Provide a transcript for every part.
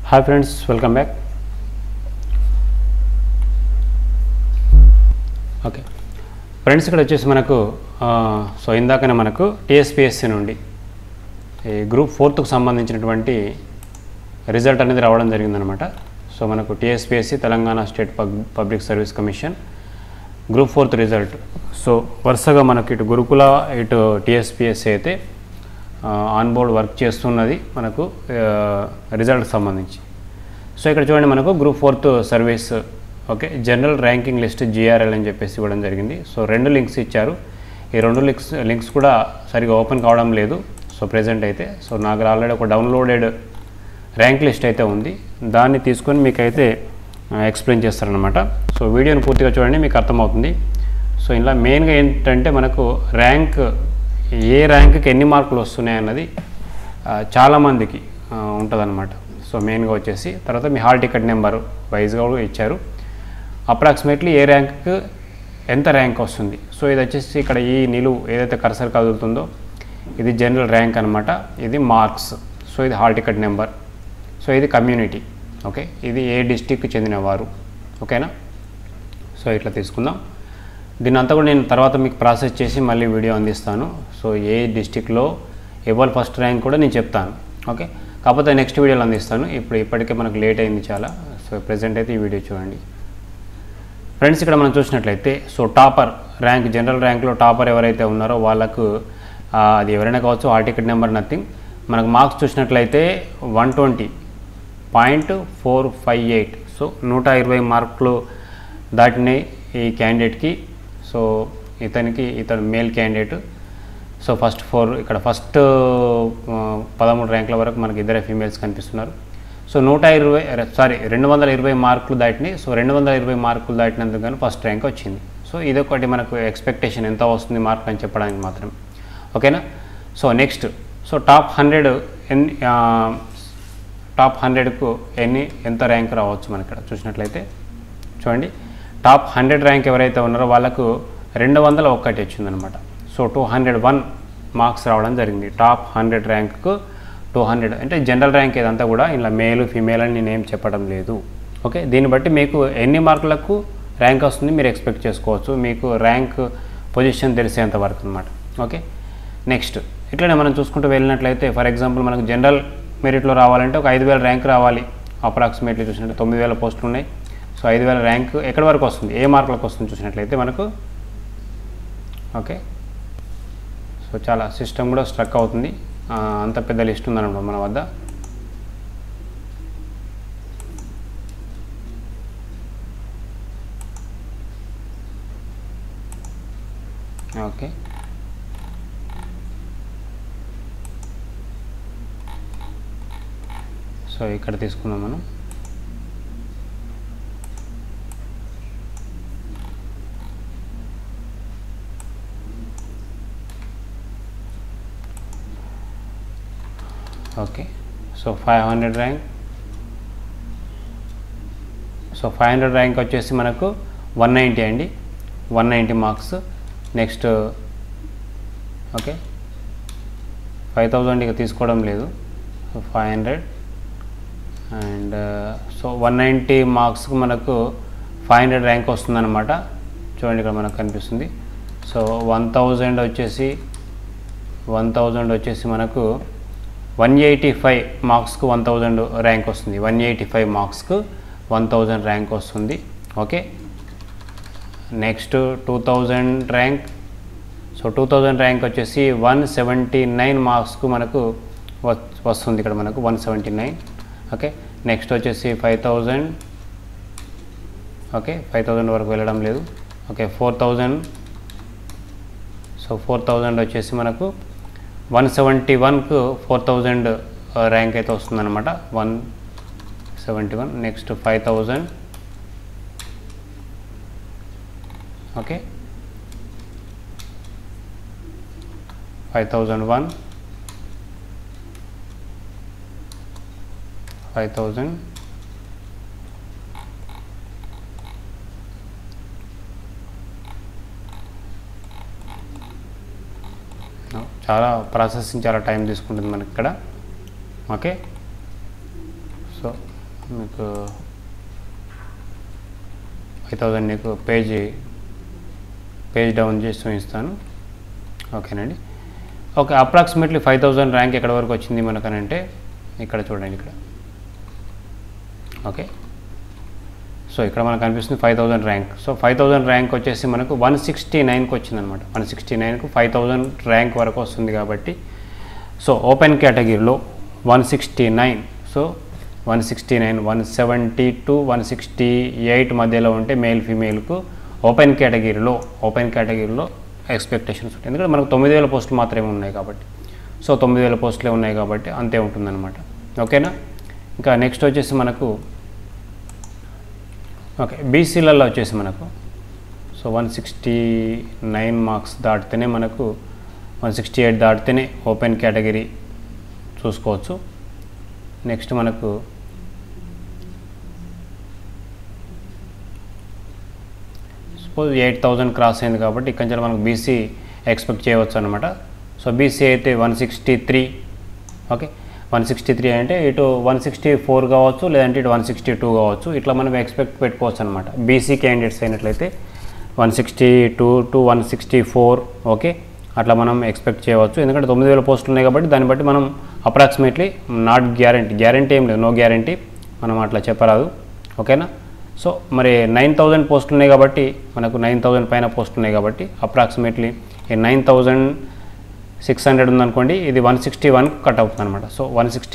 Hi friends, welcome back. Okay friends, ఇక్కడ వచ్చేసి మనకు సో ఇందాకనే మనకు టీఎస్పీఎస్సీ నుండి ఈ గ్రూప్ 4కు సంబంధించినటువంటి రిజల్ట్ అనేది రావడం జరిగిందనమాట. సో మనకు TSPSC Telangana state public service commission group 4 result. So వరుసగా మనకు ఇటు గురుకుల ఇటు టీఎస్పీఎస్సీ అయితే ఆన్ బోర్డ్ వర్క్ చేస్తున్నది మనకు రిజల్ట్కి సంబంధించి. సో ఇక్కడ చూడండి, మనకు group 4 service okay general ranking list GRL అని చెప్పేసి ఇవ్వడం జరిగింది. సో 2 లింక్స్ ఇచ్చారు. ఈ 2 లింక్స్ కూడా సరిగా ఓపెన్ కావడం లేదు. సో ప్రెజెంట్ అయితే సో నాకు ఆల్రెడీ ఒక డౌన్లోడెడ్ ర్యాంక్ లిస్ట్ అయితే ఉంది, దాన్ని తీసుకొని మీకైతే ఎక్స్ప్లెయిన్ చేస్తారనమాట. సో వీడియోని పూర్తిగా చూడండి, మీకు అర్థమవుతుంది. సో ఇలా మెయిన్గా ఏంటంటే మనకు ఏ ర్యాంక్కి ఎన్ని మార్కులు వస్తున్నాయి అన్నది చాలామందికి ఉంటుందన్నమాట. సో మెయిన్గా వచ్చేసి తర్వాత మీ హాల్ టికెట్ నెంబర్ వైజ్గా కూడా ఇచ్చారు. అప్రాక్సిమేట్లీ ఏ ర్యాంక్కి ఎంత ర్యాంక్ వస్తుంది. సో ఇది వచ్చేసి ఇక్కడ ఈ నిలువు ఏదైతే కర్సర్ కదులుతుందో ఇది జనరల్ ర్యాంక్ అనమాట, ఇది మార్క్స్. సో ఇది హాల్ టికెట్ నెంబర్. సో ఇది కమ్యూనిటీ. ఓకే, ఇది ఏ డిస్టిక్కి చెందినవారు. ఓకేనా. సో ఇట్లా తీసుకుందాం. దీని అంతా కూడా నేను తర్వాత మీకు ప్రాసెస్ చేసి మళ్ళీ వీడియో అందిస్తాను. సో ఏ డిస్టిక్లో ఎవరు ఫస్ట్ ర్యాంక్ కూడా నేను చెప్తాను. ఓకే, కాకపోతే నెక్స్ట్ వీడియోలో అందిస్తాను. ఇప్పటికే మనకు లేట్ అయింది చాలా. సో ప్రెజెంట్ అయితే ఈ వీడియో చూడండి ఫ్రెండ్స్. ఇక్కడ మనం చూసినట్లయితే సో టాపర్ ర్యాంక్, జనరల్ ర్యాంక్లో టాపర్ ఎవరైతే ఉన్నారో వాళ్ళకు అది ఎవరైనా కావచ్చు, హాల్ టికెట్ నెంబర్ నథింగ్. మనకు మార్క్స్ చూసినట్లయితే 120.458. సో 120 మార్కులు దాటినాయి ఈ క్యాండిడేట్కి. సో ఇతను మేల్ క్యాండిడేట్. సో ఫస్ట్ 13 ర్యాంకుల వరకు మనకి ఇద్దరే ఫీమేల్స్ కనిపిస్తున్నారు. సో 220 మార్కులు దాటినాయి. సో 220 మార్కులు దాటినందుకు కానీ ఫస్ట్ ర్యాంక్ వచ్చింది. సో ఇదొకటి మనకు ఎక్స్పెక్టేషన్ ఎంత వస్తుంది మార్క్ అని చెప్పడానికి మాత్రం. ఓకేనా. సో నెక్స్ట్, సో టాప్ 100కు ఎంత ర్యాంక్ రావచ్చు మనకి ఇక్కడ చూసినట్లయితే చూడండి. టాప్ 100 ర్యాంక్ ఎవరైతే ఉన్నారో వాళ్ళకు 201 వచ్చిందనమాట. సో 201 మార్క్స్ రావడం జరిగింది. టాప్ 100 ర్యాంక్కు 200 అంటే జనరల్ ర్యాంక్ ఏదంతా కూడా ఇలా మేలు ఫీమేల్ అని నేనేం చెప్పడం లేదు. ఓకే, దీన్ని బట్టి మీకు ఎన్ని మార్కులకు ర్యాంక్ వస్తుంది మీరు ఎక్స్పెక్ట్ చేసుకోవచ్చు, మీకు ర్యాంక్ పొజిషన్ తెలిసేంత వరకు అనమాట. ఓకే, నెక్స్ట్ ఇట్లనే మనం చూసుకుంటూ వెళ్ళినట్లయితే ఫర్ ఎగ్జాంపుల్ మనకు జనరల్ మెరిట్లో రావాలంటే ఒక 5000 ర్యాంక్ రావాలి. అప్రాక్సిమేట్లీ చూసినట్టు 9000 పోస్టులు ఉన్నాయి. సో 5000 ర్యాంక్ ఎక్కడి వరకు వస్తుంది, ఏ మార్కులకు వస్తుంది చూసినట్లయితే మనకు. ఓకే, సో చాలా సిస్టమ్ కూడా స్ట్రక్ అవుతుంది, అంత పెద్ద లిస్ట్ ఉందన్నమాట మన వద్ద. ఓకే, సో ఇక్కడ తీసుకుందాం మనం. Okay, so 500 rank. So 500 rank వచ్చేసి మనకు 190 అండి, 190 మార్క్స్. నెక్స్ట్ ఓకే 5000 ఇక తీసుకోవడం లేదు. సో 500 అండ్ సో 190 మార్క్స్కి మనకు 500 ర్యాంక్ వస్తుందన్నమాట. చూడండి ఇక్కడ మనకు కనిపిస్తుంది. సో 1000 వచ్చేసి మనకు 185 మార్క్స్కు 1000 ర్యాంక్ వస్తుంది. 185 మార్క్స్కు 1000 ర్యాంక్ వస్తుంది. Okay, next 2000 rank. So 2000 rank వచ్చేసి 179 మార్క్స్కు మనకు వస్తుంది ఇక్కడ మనకు 179. ఓకే, నెక్స్ట్ వచ్చేసి 5000. ఓకే, 5000 వరకు వెళ్ళడం లేదు. ఓకే 4000. సో 4000 వచ్చేసి మనకు 171కు 4000 ర్యాంక్ అయితే వస్తుందన్నమాట. 171. నెక్స్ట్ 5000. ఓకే 5001, 5000. చాలా ప్రాసెసింగ్ చాలా టైం తీసుకుంటుంది మనకి ఇక్కడ. ఓకే, సో మీకు 5000 నీకు పేజ్ డౌన్ చేసి చూపిస్తాను. ఓకేనండి. ఓకే, అప్రాక్సిమేట్లీ 5000 ర్యాంక్ ఎక్కడ వరకు వచ్చింది మనకనంటే ఇక్కడ చూడండి ఇక్కడ. ఓకే, సో ఇక్కడ మనకు కనిపిస్తుంది 5000 ర్యాంక్. సో 5000 ర్యాంక్ వచ్చేసి మనకు 169కి వచ్చిందనమాట. 169కు 5000 ర్యాంక్ వరకు వస్తుంది కాబట్టి సో ఓపెన్ కేటగిరీలో 169, సో 169, 170 to 168 మధ్యలో ఉంటే మేల్ ఫీమేల్కు ఓపెన్ కేటగిరీలో ఎక్స్పెక్టేషన్స్ ఉంటాయి. ఎందుకంటే మనకు 9000 పోస్టులు మాత్రమే ఉన్నాయి కాబట్టి, సో 9000 పోస్టులే ఉన్నాయి కాబట్టి అంతే ఉంటుందన్నమాట. ఓకేనా. ఇంకా నెక్స్ట్ వచ్చేసి మనకు ఓకే బీసీలలో వచ్చేసి మనకు సో 169 మార్క్స్ దాటితేనే మనకు 168 దాటితేనే ఓపెన్ కేటగిరీ చూసుకోవచ్చు. నెక్స్ట్ మనకు సపోజ్ 8000 క్రాస్ అయింది కాబట్టి ఇక్కడ నుంచి మనకు బీసీ ఎక్స్పెక్ట్ చేయవచ్చు అనమాట. సో బీసీ అయితే 163, ఓకే 163 అంటే ఇటు 164 కావచ్చు, లేదంటే ఇటు 162 కావచ్చు. ఇట్లా మనం ఎక్స్పెక్ట్ పెట్టుకోవచ్చు అనమాట. బీసీ క్యాండిడేట్స్ అయినట్లయితే 162 to 164, ఓకే అట్లా మనం ఎక్స్పెక్ట్ చేయవచ్చు. ఎందుకంటే 9000 పోస్టులు ఉన్నాయి కాబట్టి దాన్ని బట్టి మనం అప్రాక్సిమేట్లీ నాట్ గ్యారంటీ ఏం లేదు, నో గ్యారంటీ మనం అట్లా చెప్పరాదు. ఓకేనా. సో మరి 9000 పోస్టులు ఉన్నాయి కాబట్టి మనకు 9000 పైన పోస్టులు ఉన్నాయి కాబట్టి అప్రాక్సిమేట్లీ ఈ 9600 ఉందనుకోండి, ఇది 161కు కట్ అవుతుంది అనమాట. సో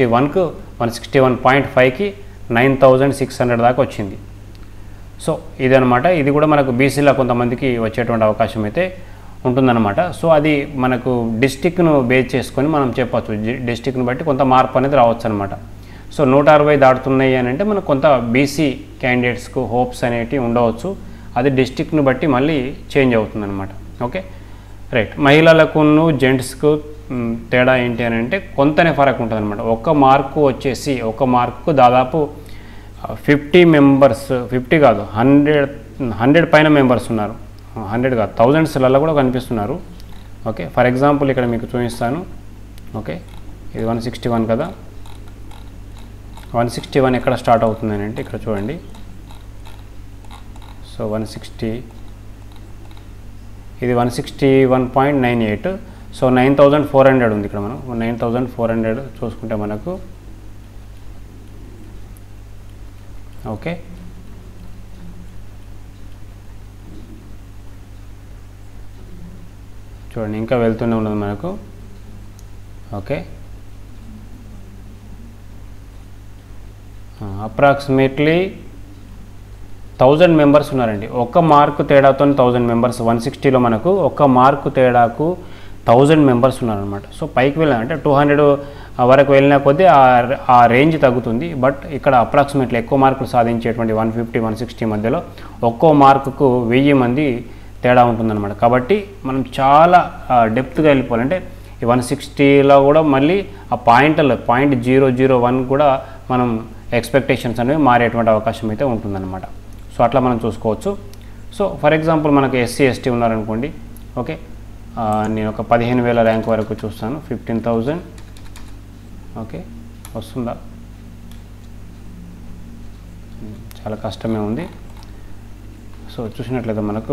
161.5కి 9600 దాకా వచ్చింది. సో ఇదనమాట. ఇది కూడా మనకు బీసీలో కొంతమందికి వచ్చేటువంటి అవకాశం అయితే ఉంటుందన్నమాట. సో అది మనకు డిస్టిక్ను బేస్ చేసుకొని మనం చెప్పచ్చు. డిస్టిక్ను బట్టి కొంత మార్పు అనేది రావచ్చు అనమాట. సో 160 దాటుతున్నాయి అని అంటే మనకు కొంత బీసీ క్యాండిడేట్స్కు హోప్స్ అనేటివి ఉండవచ్చు. అది డిస్టిక్ను బట్టి మళ్ళీ చేంజ్ అవుతుందన్నమాట. Okay right. మహిళలకు జెంట్స్కు తేడా ఏంటి అని అంటే కొంతనే ఫరక్ ఉంటుంది అనమాట. ఒక మార్కు దాదాపు 50 మెంబర్స్, 50 కాదు 100 పైన మెంబర్స్ ఉన్నారు. 100 కాదు, థౌజండ్స్లలో కూడా కనిపిస్తున్నారు. ఓకే ఫర్ ఎగ్జాంపుల్ ఇక్కడ మీకు చూపిస్తాను. ఓకే ఇది 161 కదా, 161 ఎక్కడ స్టార్ట్ అవుతుంది అంటే ఇక్కడ చూడండి. సో 160, ఇది 161.98. సో 9400 ఉంది ఇక్కడ. మనం 9400 చూసుకుంటే మనకు ఓకే చూడండి ఇంకా వెళ్తూనే ఉన్నది మనకు. ఓకే అప్రాక్సిమేట్లీ 1000 మెంబర్స్ ఉన్నారండి. ఒక్క మార్కు తేడాతో 1000 మెంబర్స్. 160లో మనకు ఒక్క మార్కు తేడాకు 1000 మెంబర్స్ ఉన్నారనమాట. సో పైకి వెళ్ళినా అంటే 200 వరకు వెళ్ళిన కొద్దీ ఆ రేంజ్ తగ్గుతుంది. బట్ ఇక్కడ అప్రాక్సిమేట్లీ ఎక్కువ మార్కులు సాధించేటువంటి 150, 160 మధ్యలో ఒక్కో మార్కుకు 1000 మంది తేడా ఉంటుందన్నమాట. కాబట్టి మనం చాలా డెప్త్గా వెళ్ళిపోవాలంటే ఈ 160లో కూడా మళ్ళీ ఆ పాయింట్లలో 0.001 కూడా మనం ఎక్స్పెక్టేషన్స్ అనేవి మారేటువంటి అవకాశం అయితే ఉంటుందన్నమాట. సో అట్లా మనం చూసుకోవచ్చు. సో ఫర్ ఎగ్జాంపుల్ మనకు ఎస్సీ ఎస్టీ ఉన్నారనుకోండి. ఓకే నేను ఒక 15000 ర్యాంక్ వరకు చూస్తాను. 15000 ఓకే వస్తుందా? చాలా కష్టమే ఉంది. సో చూసినట్లయితే మనకు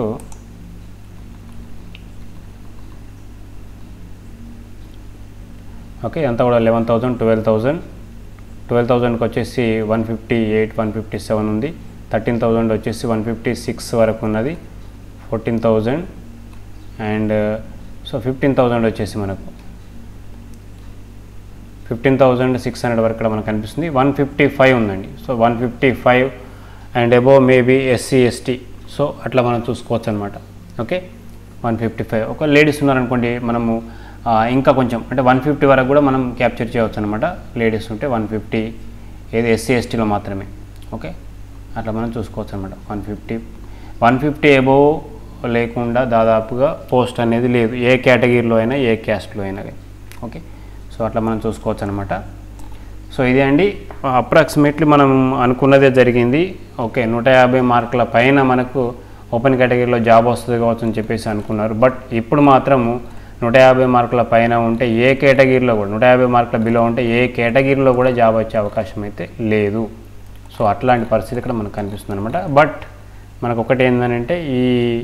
ఓకే అంతా కూడా 11,000, 12,000కి వచ్చేసి 158, 157 ఉంది. 13,000 వచ్చేసి 156 వరకు ఉన్నది. 14,000 అండ్ సో 15,000 వచ్చేసి మనకు 15,600 వరకు ఇక్కడ మనకు కనిపిస్తుంది. 155 ఉందండి. So 155 and above maybe SC ST. So అట్లా మనం చూసుకోవచ్చు అనమాట. ఓకే 155 ఒక లేడీస్ ఉన్నారనుకోండి, మనము ఇంకా కొంచెం అంటే 150 వరకు కూడా మనం క్యాప్చర్ చేయవచ్చు అనమాట. లేడీస్ ఉంటే 150 ఏది ఎస్సీ ఎస్టీలో మాత్రమే. ఓకే అట్లా మనం చూసుకోవచ్చు అనమాట. 150 అబోవ్ లేకుండా దాదాపుగా పోస్ట్ అనేది లేదు, ఏ కేటగిరీలో అయినా ఏ క్యాస్ట్లో అయినా. ఓకే సో అట్లా మనం చూసుకోవచ్చు అనమాట. సో ఇదే అండి అప్రాక్సిమేట్లీ మనం అనుకున్నదే జరిగింది. ఓకే 150 మార్కుల పైన మనకు ఓపెన్ కేటగిరీలో జాబ్ వస్తుంది కావచ్చు అని చెప్పేసి అనుకున్నారు. బట్ ఇప్పుడు మాత్రము 150 మార్కుల పైన ఉంటే ఏ కేటగిరీలో కూడా, 150 మార్కుల బిలో ఉంటే ఏ కేటగిరీలో కూడా జాబ్ వచ్చే అవకాశం అయితే లేదు. సో అట్లాంటి పరిస్థితి ఇక్కడ మనకు కనిపిస్తుంది అనమాట. బట్ మనకు ఒకటి ఏంటంటే ఈ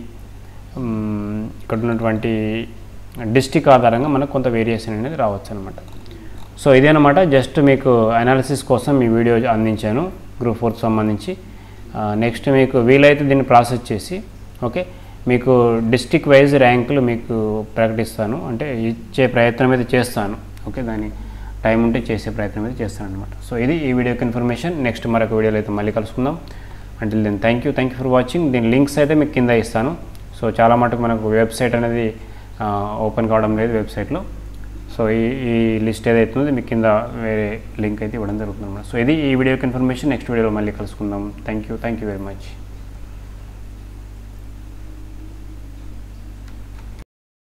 ఇక్కడ ఉన్నటువంటి డిస్ట్రిక్ట్ ఆధారంగా మనకు కొంత వేరియేషన్ అనేది రావచ్చు అనమాట. సో ఇదేనమాట, జస్ట్ మీకు అనాలిసిస్ కోసం ఈ వీడియో అందించాను గ్రూప్ 4కి సంబంధించి. నెక్స్ట్ మీకు వీలైతే దీన్ని ప్రాసెస్ చేసి ఓకే మీకు డిస్ట్రిక్ట్ వైజ్ ర్యాంకులు మీకు ప్రకటిస్తాను, అంటే ఇచ్చే ప్రయత్నం అయితే చేస్తాను. ఓకే, దాని టైం ఉంటే చేసే ప్రయత్నం అయితే చేస్తాను అనమాట. సో ఇది ఈ వీడియోకి ఇన్ఫర్మేషన్. నెక్స్ట్ మరొక వీడియోలో అయితే మళ్ళీ కలుసుకుందాం. Until then thank you for watching. దీని లింక్స్ అయితే మీకు కింద ఇస్తాను. సో చాలా మటుకు మనకు వెబ్సైట్ అనేది ఓపెన్ కావడం లేదు వెబ్సైట్లో. సో ఈ లిస్ట్ ఏదైతుందో మీకు కింద వేరే లింక్ అయితే ఇవ్వడం జరుగుతుంది అన్నమాట. సో ఇది ఈ వీడియోకి ఇన్ఫర్మేషన్. నెక్స్ట్ వీడియోలో మళ్ళీ కలుసుకుందాం. Thank you very much.